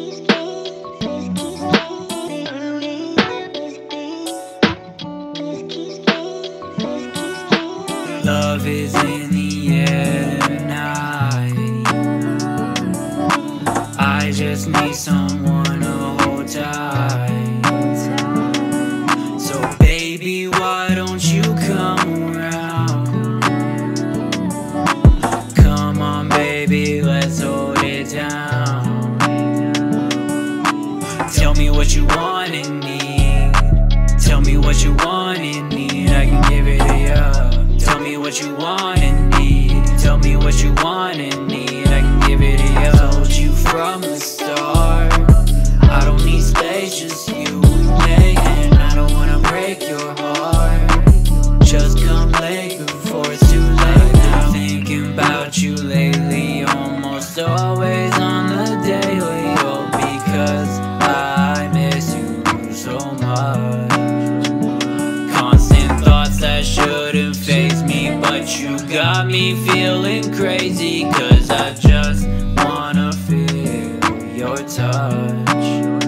Love is in the air tonight. I just need someone to hold tight. So baby, why don't you come around? Come on baby, let's hold it down. Tell me what you want and need. Tell me what you want and need, I can give it to you. Tell me what you want and need. Tell me what you want and need, I can give it to you. I told you from the start, I don't need space, just you and me. And I don't wanna break your heart. Just come late before it's too late. Now thinking about you lately, almost always on the daily. Oh, because I miss you so much. Constant thoughts that shouldn't faze me, but you got me feeling crazy. Cause I just wanna feel your touch.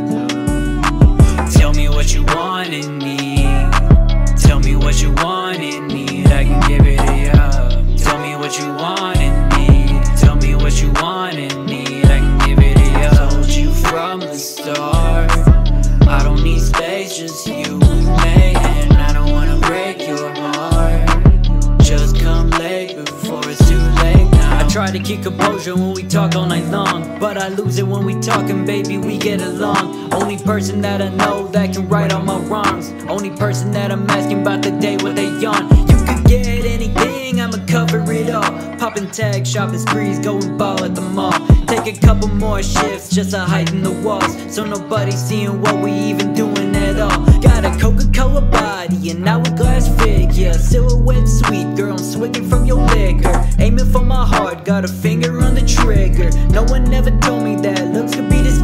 Tell me what you want and need. Tell me what you want and need, I can give it to you. Tell me what you want and need. Tell me what you want and need, I can give it to you. I told you from the start, I don't need space, just you and me. And I don't wanna break your heart. Just come late before it's too late now. I try to keep composure when we talk all night long, but I lose it when we talkin', baby, we get along. Only person that I know that can right all my wrongs. Only person that I'm asking about the day what they on. You could get anything, I'ma cover it all. Poppin' tags, shopping sprees, going ball at the mall. Take a couple more shifts just to heighten the walls, so nobody's seeing what we even doing at all. Got a Coca-Cola body, an hourglass figure, silhouette sweet, girl, I'm swigging from your liquor. Aiming for my heart, got a finger on the trigger. No one ever told me that looks could be this